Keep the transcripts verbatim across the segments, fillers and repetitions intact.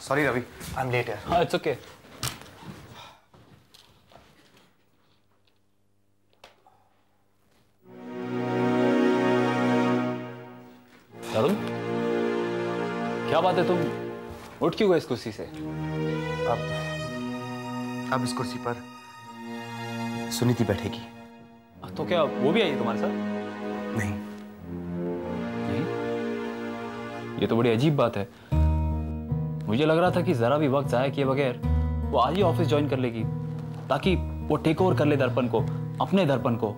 Sorry Ravi, I am late यार। हाँ, it's okay. तरुण, क्या बात है, तुम उठ क्यों गए इस कुर्सी से? अब अब इस कुर्सी पर सुनीति बैठेगी। तो क्या वो भी आई तुम्हारे साथ? नहीं। नहीं? ये तो बड़ी अजीब बात है। मुझे लग रहा था कि जरा भी वक्त जाया किए बगैर वो आज ही ऑफिस ज्वाइन कर लेगी, ताकि वो टेक ओवर कर ले दर्पण को, अपने दर्पण को।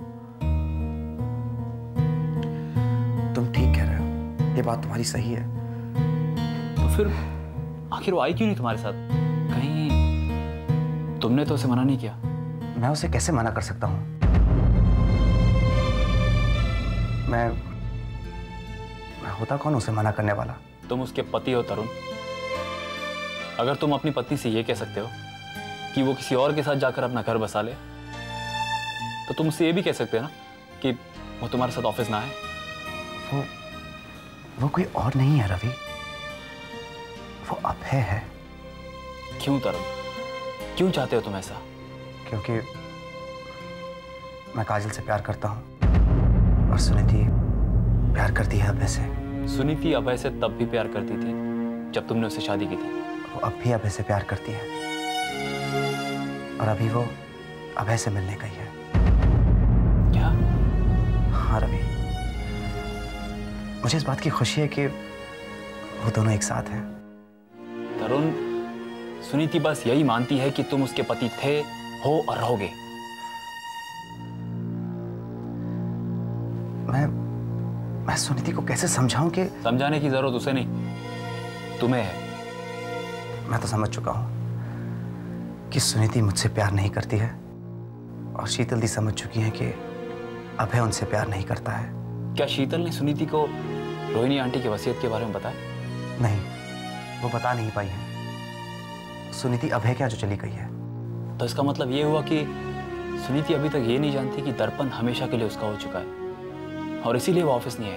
तुम ठीक कह रहे हो, ये बात तुम्हारी सही है। तो फिर आखिर वो आई क्यों नहीं तुम्हारे साथ? कहीं तुमने तो उसे मना नहीं किया? मैं उसे कैसे मना कर सकता हूं? मैं मैं होता कौन उसे मना करने वाला? तुम उसके पति हो तरुण। अगर तुम अपनी पत्नी से ये कह सकते हो कि वो किसी और के साथ जाकर अपना घर बसा ले, तो तुम उससे ये भी कह सकते हो ना कि वो तुम्हारे साथ ऑफिस ना आए। वो वो कोई और नहीं है रवि, वो अभय है। क्यों तरुण, क्यों चाहते हो तुम ऐसा? क्योंकि मैं काजल से प्यार करता हूं और सुनीति प्यार करती है अभय से। सुनीति अभय से तब भी प्यार करती थी जब तुमने उससे शादी की थी। वो अब भी अभय से प्यार करती है और अभी वो अभय से मिलने गई है। क्या? हाँ रवि, मुझे इस बात की खुशी है कि वो दोनों एक साथ हैं। तरुण, सुनीति बस यही मानती है कि तुम उसके पति थे, हो और रहोगे। मैं मैं सुनीति को कैसे समझाऊं कि... समझाने की जरूरत उसे नहीं, तुम्हें है। मैं तो समझ चुका हूं कि सुनीति मुझसे प्यार नहीं करती है और शीतल दी समझ चुकी है कि अभय उनसे प्यार नहीं करता है। क्या शीतल ने सुनीति को रोहिणी आंटी की वसीयत के बारे में बताया? नहीं, वो बता नहीं पाई है। सुनीति अभय क्या जो चली गई है। तो इसका मतलब ये हुआ कि सुनीति अभी तक ये नहीं जानती कि दर्पण हमेशा के लिए उसका हो चुका है और इसीलिए वो ऑफिस नहीं आई।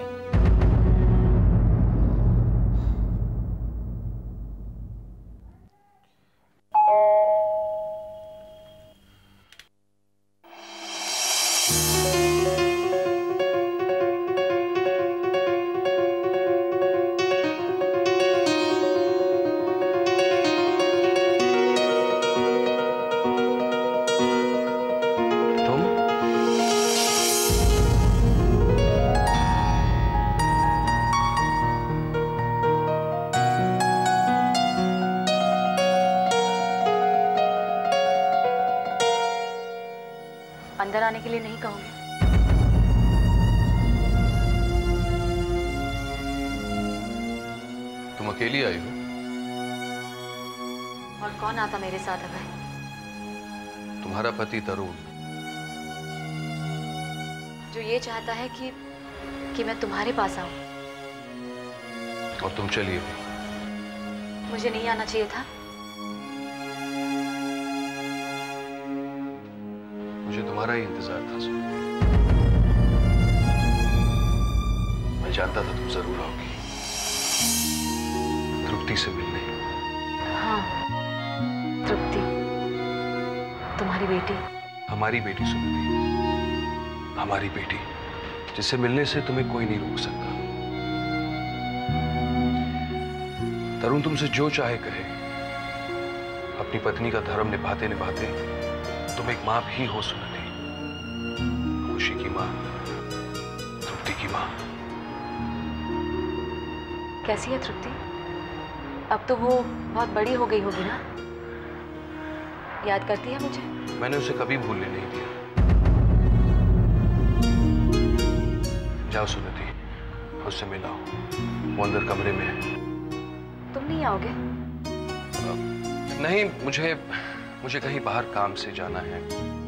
अंदर आने के लिए नहीं कहोगे? तुम अकेली आई हो? और कौन आता मेरे साथ अभय? तुम्हारा पति तरुण, जो ये चाहता है कि कि मैं तुम्हारे पास आऊं। और तुम चलिए भी। मुझे नहीं आना चाहिए था। मुझे तुम्हारा ही इंतजार था सुन। मैं जानता था तुम जरूर आओगी तृप्ति से मिलने। हाँ, तृप्ति, तुम्हारी बेटी। हमारी बेटी सुनिधि, हमारी बेटी, जिससे मिलने से तुम्हें कोई नहीं रोक सकता। तरुण तुमसे जो चाहे कहे, अपनी पत्नी का धर्म निभाते निभाते तुम एक मां भी हो सुनिधि, खुशी की मां, तृप्ति की मां। कैसी है तृप्ति? अब तो वो बहुत बड़ी हो गई होगी ना? याद करती है मुझे? मैंने उसे कभी भूलने नहीं दिया। जाओ सुनिधि, उससे मिलाओ, वो अंदर कमरे में है। तुम नहीं आओगे? नहीं, मुझे मुझे कहीं बाहर काम से जाना है।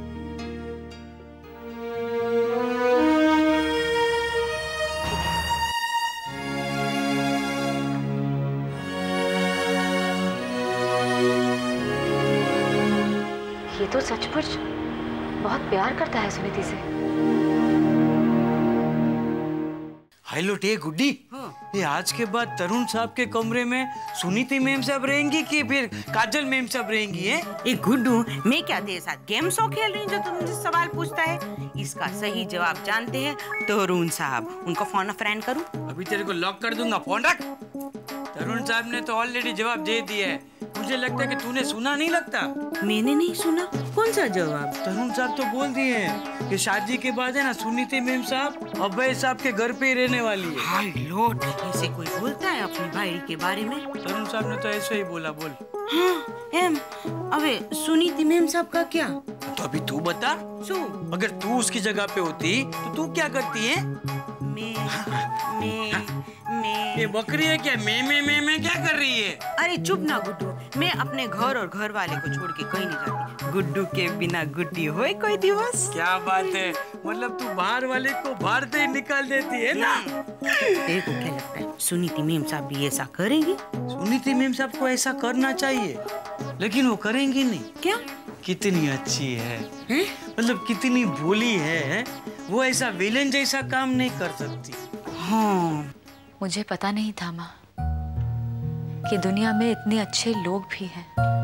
ये तो सचमुच बहुत प्यार करता है सुनीति से। हाय लोटे गुड्डी, ये आज के बाद तरुण साहब के कमरे में सुनीति मैम साहब रहेंगी कि फिर काजल मैम साहब रहेंगी? है ए गुड्डू, मैं क्या तेरे साथ गेम शो खेल रही हूँ जो तू मुझे सवाल पूछता है? इसका सही जवाब जानते हैं तरुण साहब। उनको फोन फ्रेंड करूँ? अभी तेरे को लॉक कर दूंगा, फोन रख। तरुण साहब ने तो ऑलरेडी जवाब दे दिया है। मुझे लगता है कि तूने सुना नहीं लगता। मैंने नहीं सुना। कौन सा जवाब? तरुण साहब तो बोल दिए हैं कि शादी के बाद है ना सुनीति मैम साहब अभय साहब के घर पे ही रहने वाली है। हाय लॉर्ड, ऐसे कोई बोलता है अपनी भाई के बारे में? तरुण साहब ने तो ऐसे ही बोला। बोल। हाँ एम, अबे सुनीति मैम साहब का क्या? तो अभी तू बता। सु अगर तू उसकी जगह पे होती तो तू क्या करती है? मैं मैं मैं ये बकरी है क्या? मैं मैं मैं मैं क्या कर रही है? अरे चुप ना गुड्डू, मैं अपने घर और घर वाले को छोड़ के कहीं नहीं जाती। गुड्डू के बिना गुड्डी होए कोई दिवस। क्या बात है, मतलब तू बाहर वाले को बाहर से ही निकाल देती है ना? तेरे को क्या लगता है सुनीति मैम साहब भी ऐसा करेंगी? सुनीति मैम साहब को ऐसा करना चाहिए, लेकिन वो करेंगी नहीं। क्या? कितनी अच्छी है, है? मतलब कितनी भोली है, वो ऐसा विलेन जैसा काम नहीं कर सकती। हाँ मुझे पता नहीं था माँ कि दुनिया में इतने अच्छे लोग भी हैं,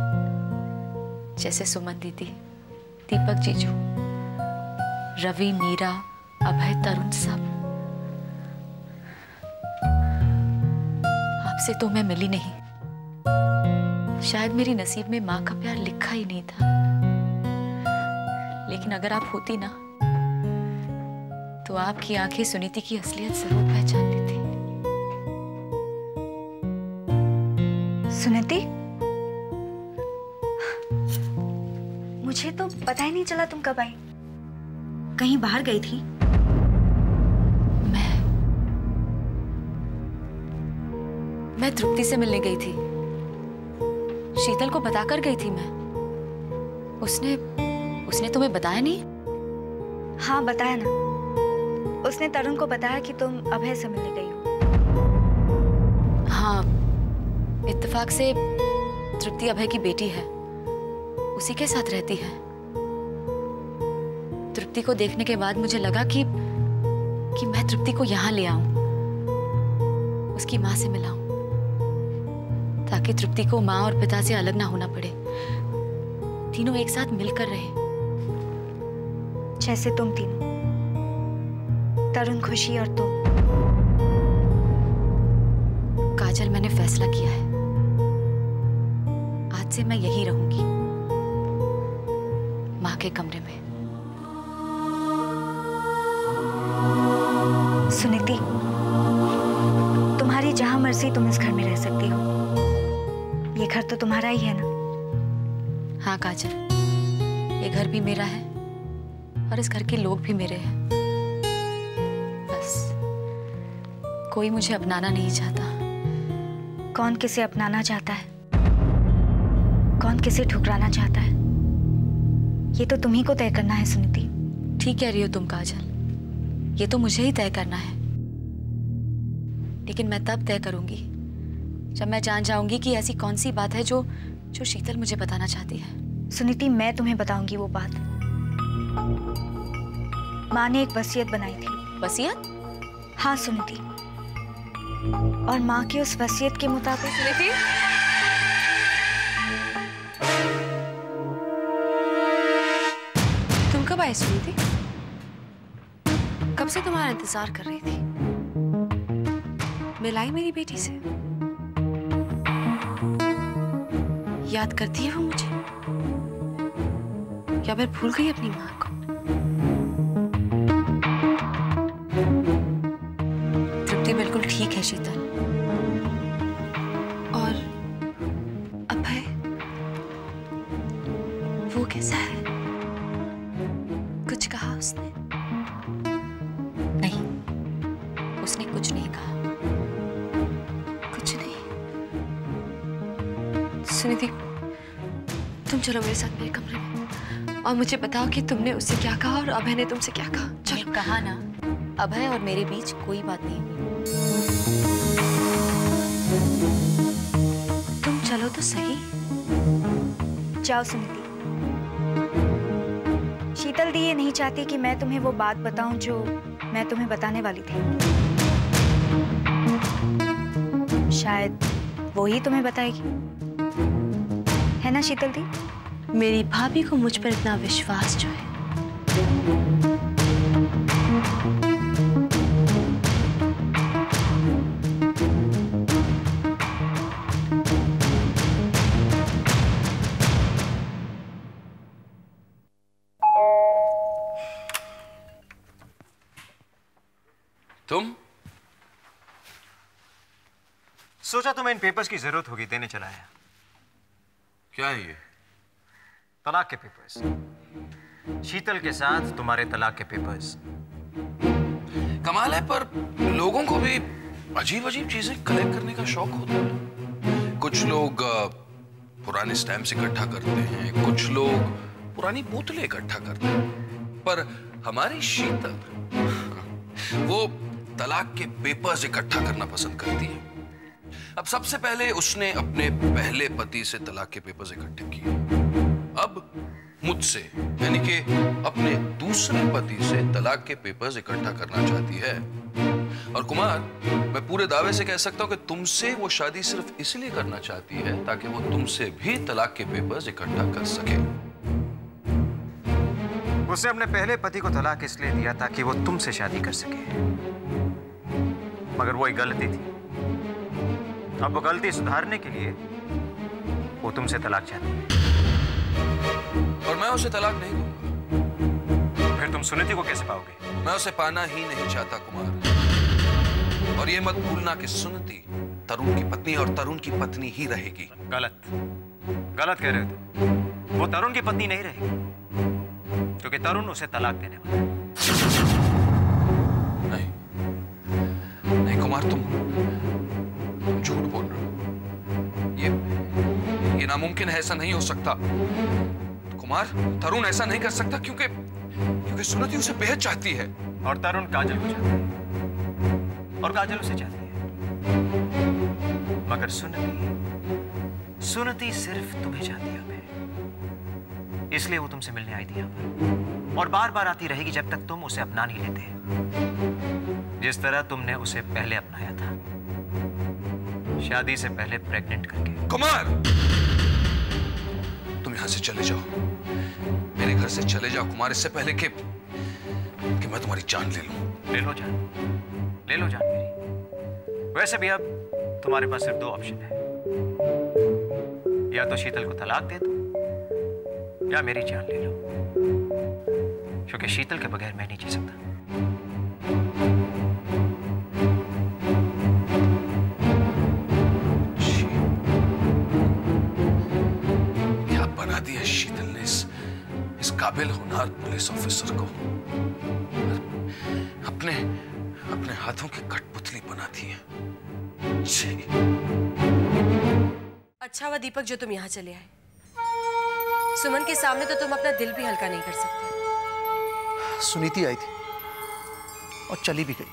जैसे सुमन दीदी, दीपक जीजू, रवि, मीरा, अभय, तरुण सब। आपसे तो मैं मिली नहीं, शायद मेरी नसीब में माँ का प्यार लिखा ही नहीं था। लेकिन अगर आप होती ना तो आपकी आंखें सुनीति की असलियत जरूर पहचान लेती। सुनीति, मुझे तो पता ही नहीं चला तुम कब आई। कहीं बाहर गई थी? मैं मैं तृप्ति से मिलने गई थी। शीतल को बताकर गई थी मैं। उसने उसने तुम्हें बताया नहीं? हाँ बताया ना, उसने तरुण को बताया कि तुम अभय से मिलने गई हो। हाँ, इत्तेफाक से तृप्ति अभय की बेटी है, उसी के साथ रहती है। तृप्ति को देखने के बाद मुझे लगा कि कि मैं तृप्ति को यहाँ ले आऊं, उसकी माँ से मिलाऊं, ताकि तृप्ति को माँ और पिता से अलग ना होना पड़े, तीनों एक साथ मिलकर रहे। जैसे तुम तीनों, तरुण, खुशी और तुम। काजल, मैंने फैसला किया है, आज से मैं यही रहूंगी, माँ के कमरे में। सुनीति, तुम्हारी जहां मर्जी तुम इस घर में रह सकती हो। ये घर तो तुम्हारा ही है ना? हाँ काजल, ये घर भी मेरा है और इस घर के लोग भी मेरे हैं। बस कोई मुझे अपनाना नहीं चाहता। कौन किसे अपनाना चाहता है, कौन किसे ठुकराना चाहता है, ये तो तुम्ही को तय करना है सुनीति। ठीक कह रही हो तुम काजल, ये तो मुझे ही तय करना है। लेकिन मैं तब तय करूंगी जब मैं जान जाऊंगी कि ऐसी कौन सी बात है जो जो शीतल मुझे बताना चाहती है। सुनीति, मैं तुम्हें बताऊंगी वो बात। माँ ने एक वसीयत बनाई थी। वसीयत? हाँ सुनीति, और माँ की उस वसीयत के मुताबिक। सुनीति, तुम कब आई सुनीति? कब से तुम्हारा इंतजार कर रही थी। मिलाई मेरी बेटी से। याद करती है वो मुझे, या फिर भूल गई अपनी माँ को? तृप्ति बिल्कुल ठीक है शीतल। और अभय, वो कैसा है? कुछ कहा उसने? नहीं, उसने कुछ नहीं कहा, कुछ नहीं। सुनीति, तुम चलो मेरे साथ मेरे कमरे में और मुझे बताओ कि तुमने उससे क्या कहा और अभय ने तुमसे क्या कहा। चलो। कहा ना, अभय और मेरे बीच कोई बात नहीं हुई। तुम चलो तो सही। जाओ सुनीति। शीतल दी ये नहीं चाहती कि मैं तुम्हें वो बात बताऊं जो मैं तुम्हें बताने वाली थी। शायद वो ही तुम्हें बताएगी, है ना शीतल दी? मेरी भाभी को मुझ पर इतना विश्वास जो है। तुम? सोचा तुम्हें इन पेपर्स की जरूरत होगी, देने चला आया। क्या है ये? तलाक के पेपर्स। शीतल के साथ तुम्हारे तलाक के पेपर्स। कमाल है, पर लोगों को भी अजीब अजीब चीजें कलेक्ट करने का शौक होता है। कुछ लोग अ, पुराने स्टैम्प्स इकट्ठा करते हैं, कुछ लोग पुरानी बोतलें इकट्ठा करते हैं, पर हमारी शीतल वो तलाक के पेपर्स इकट्ठा करना पसंद करती है। अब सबसे पहले उसने अपने पहले पति से तलाक के पेपर्स इकट्ठे किए, अब मुझसे यानी कि अपने दूसरे पति से तलाक के पेपर्स इकट्ठा करना चाहती है। और कुमार, मैं पूरे दावे से कह सकता हूं कि तुमसे वो शादी सिर्फ इसलिए करना चाहती है ताकि वो तुमसे भी तलाक के पेपर्स इकट्ठा कर सके। उसने अपने पहले पति को तलाक इसलिए दिया ताकि वो तुमसे शादी कर सके, मगर वो एक गलती थी। अब वो गलती सुधारने के लिए वो तुमसे तलाक चाहती है। और मैं उसे तलाक नहीं दूंगा। फिर तुम सुनीति को कैसे पाओगे? मैं उसे पाना ही नहीं चाहता कुमार। और ये मत भूलना कि सुनीति तरुण की पत्नी और तरुण की पत्नी ही रहेगी। गलत गलत कह रहे हो तुम। वो तरुण की पत्नी नहीं रहेगी, क्योंकि तरुण उसे तलाक देने वाला है। नहीं नहीं कुमार, तुम तुम झूठ बोल रहे हो। ये ये नामुमकिन है, ऐसा नहीं हो सकता। कुमार, तरुण ऐसा नहीं कर सकता क्योंकि क्योंकि सुनीति उसे बेहद चाहती है। और तरुण काजल को चाहता है, और काजल उसे चाहती है। मगर सुनीति सुनीति सिर्फ तुम्हें चाहती है, अभय। इसलिए वो तुमसे मिलने आई थी यहाँ पर, और बार बार आती रहेगी जब तक तुम उसे अपना नहीं लेते, जिस तरह तुमने उसे पहले अपनाया था, शादी से पहले प्रेग्नेंट करके। कुमार, तुम यहां से चले जाओ, मेरे घर से चले जाओ कुमार, इससे पहले कि कि मैं तुम्हारी जान ले लूं। ले लो जान, ले लो जान मेरी। वैसे भी अब तुम्हारे पास सिर्फ दो ऑप्शन है, या तो शीतल को तलाक दे दो या मेरी जान ले लो, क्योंकि शीतल के बगैर मैं नहीं जी सकता। क्या बना दिया शीतल ने इस इस काबिल होनहार पुलिस ऑफिसर को। अपने अपने हाथों की कठपुतली बना दी है। अच्छा हुआ दीपक जो तुम यहाँ चले आए। सुमन के सामने तो तुम अपना दिल भी हल्का नहीं कर सकते। सुनीति आई थी और चली भी गई।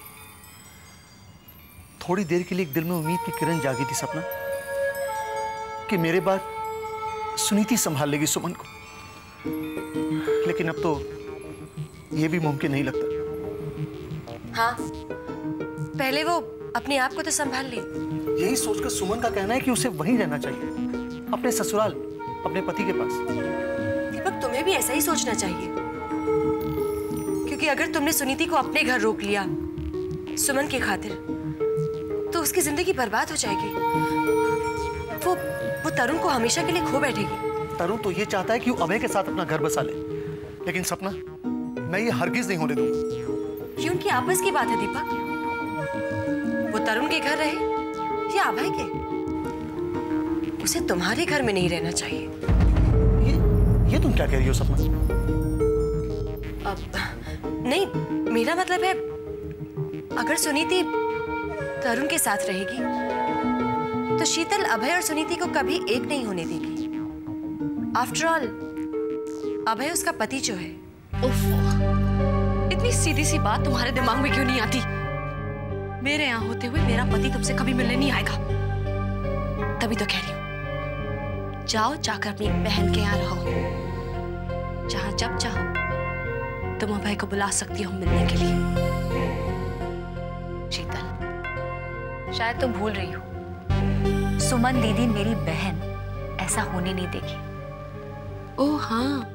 थोड़ी देर के लिए एक दिल में उम्मीद की किरण जागी थी सपना, कि मेरे बाद सुनीति संभाल लेगी सुमन को, लेकिन अब तो यह भी मुमकिन नहीं लगता। हाँ, पहले वो अपने आप को तो संभाल ले। यही सोचकर सुमन का कहना है कि उसे वहीं रहना चाहिए, अपने ससुराल, अपने पति के पास। दीपक, तुम्हें भी ऐसा ही सोचना चाहिए, क्योंकि अगर तुमने सुनीति को अपने घर रोक लिया सुमन की खातिर, तो उसकी जिंदगी बर्बाद हो जाएगी। वो वो तरुण को हमेशा के लिए खो बैठेगी। तरुण तो ये चाहता है कि वो अभय के साथ अपना घर बसा ले, लेकिन सपना, मैं ये हरगिज नहीं होने दूंगा। ये उनकी आपस की बात है दीपक। वो तरुण के घर रहे या अभय के, उसे तुम्हारे घर में नहीं रहना चाहिए। ये ये तुम क्या कह रही हो सपना? अब नहीं, मेरा मतलब है अगर सुनीति तरुण के साथ रहेगी तो शीतल अभय और सुनीति को कभी एक नहीं होने देगी। आफ्टर ऑल अभय उसका पति जो है। उफ, इतनी सीधी सी बात तुम्हारे दिमाग में क्यों नहीं आती? मेरे यहाँ होते हुए मेरा पति तुमसे कभी मिलने नहीं आएगा। तभी तो कह रही हूँ, जाओ जाकर अपनी बहन के यहाँ रहो, जहाँ जब चाहो तुम अभय को बुला सकती हो मिलने के लिए। शीतल, शायद तुम भूल रही हो, सुमन दीदी मेरी बहन ऐसा होने नहीं देगी। ओ हाँ,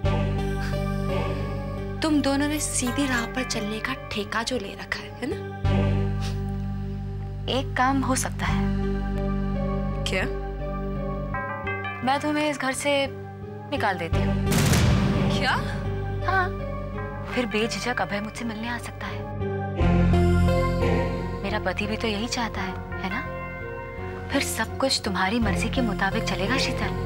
तुम दोनों ने सीधी राह पर चलने का ठेका जो ले रखा है, है ना? एक काम हो सकता है। क्या? मैं तुम्हें इस घर से निकाल देती हूँ। क्या? हाँ, फिर बेझिझक अभय मुझसे मिलने आ सकता है। मेरा पति भी तो यही चाहता है, है ना? फिर सब कुछ तुम्हारी मर्जी के मुताबिक चलेगा शीतल।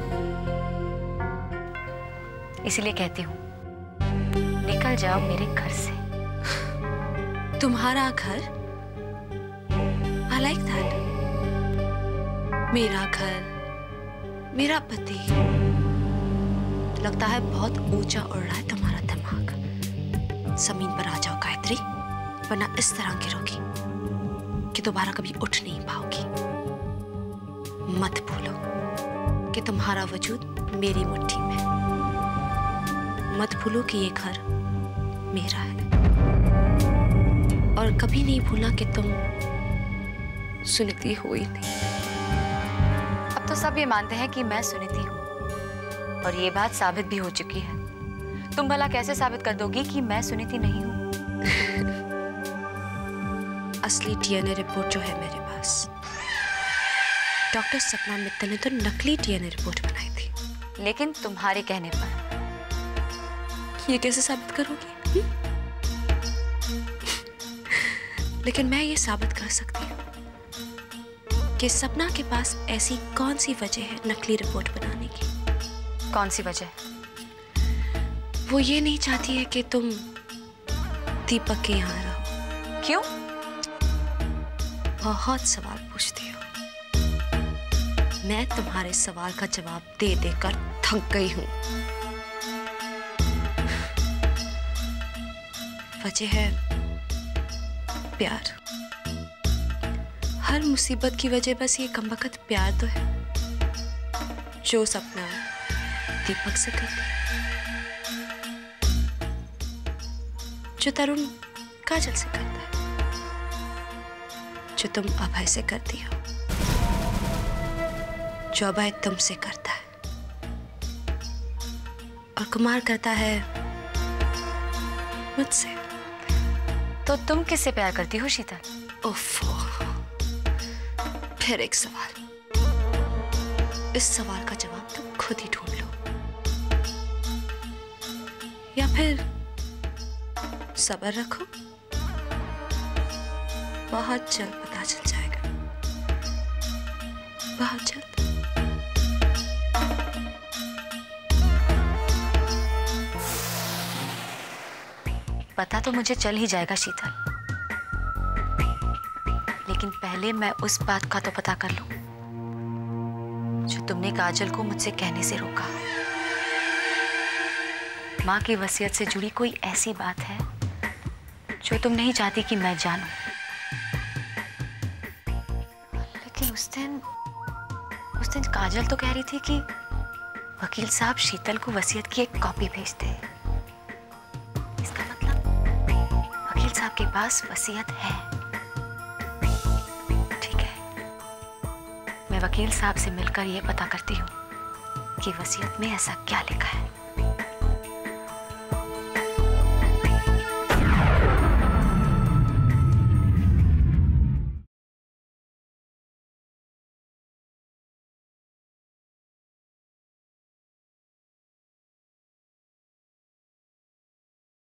इसीलिए कहती हूँ, निकल जाओ मेरे घर से। तुम्हारा घर? I like that. मेरा घर, मेरा पति। लगता है बहुत ऊंचा उड़ रहा है तुम्हारा दिमाग। जमीन पर आ जाओ गायत्री, वरना इस तरह गिरोगी कि दोबारा कभी उठ नहीं पाओगी। मत भूलो कि तुम्हारा वजूद मेरी मुट्ठी में। मत भूलो कि ये घर मेरा है। और कभी नहीं भूलना कि तुम सुनीति हो ही नहीं। अब तो सब ये मानते हैं कि मैं सुनीति हूँ, और ये बात साबित भी हो चुकी है। तुम भला कैसे साबित कर दोगी कि मैं सुनीति नहीं हूँ? असली डीएनए रिपोर्ट जो है मेरे पास, डॉक्टर सपना मित्तल ने तो नकली डीएनए रिपोर्ट बनाई थी। लेकिन तुम्हारे कहने पर। ये कैसे साबित करोगी? हुँ? लेकिन मैं ये साबित कर सकती हूँ कि सपना के पास ऐसी कौन सी वजह है नकली रिपोर्ट बनाने की। कौन सी वजह? वो ये नहीं चाहती है कि तुम दीपक के यहाँ रहो। क्यों? बहुत सवाल पूछती हो। मैं तुम्हारे सवाल का जवाब दे देकर थक गई हूं। वजह है प्यार। हर मुसीबत की वजह बस ये कमबख्त प्यार तो है जो सपना दीपक से करती है, जो तरुण काजल से करता है, जो तुम अभय से करती हो, जो अभय तुमसे करता है, और कुमार करता है मुझसे। तो तुम किससे प्यार करती हो शीतल? ओफो, फिर एक सवाल। इस सवाल का जवाब तुम खुद ही ढूंढ लो, या फिर सब्र रखो, बहुत जल्द पता चल जाएगा, बहुत जल्द। पता तो मुझे चल ही जाएगा शीतल, लेकिन पहले मैं उस बात का तो पता कर लूं जो तुमने काजल को मुझसे कहने से रोका। माँ की वसीयत से जुड़ी कोई ऐसी बात है जो तुम नहीं चाहती कि मैं जानूं। लेकिन उस दिन उस दिन काजल तो कह रही थी कि वकील साहब शीतल को वसीयत की एक कॉपी भेज दे। इसका मतलब वकील साहब के पास वसीयत है। ठीक है, मैं वकील साहब से मिलकर यह पता करती हूँ कि वसीयत में ऐसा क्या लिखा है।